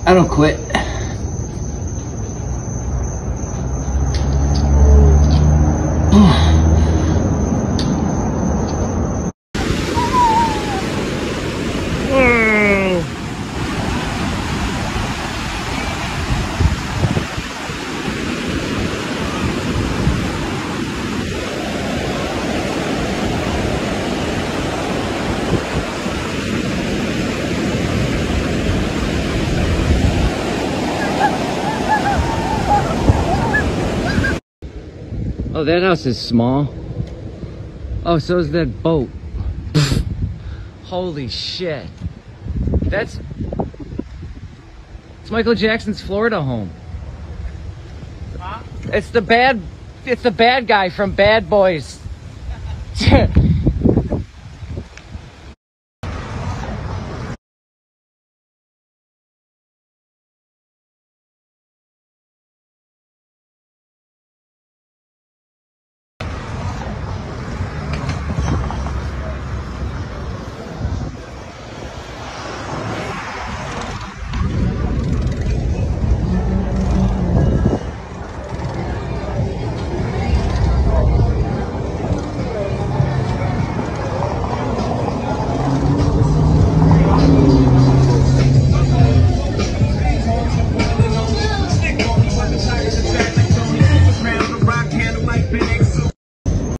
I don't quit. Oh, that house is small. Oh, so is that boat. Holy shit. It's Michael Jackson's Florida home. Huh? It's the bad guy from Bad Boys.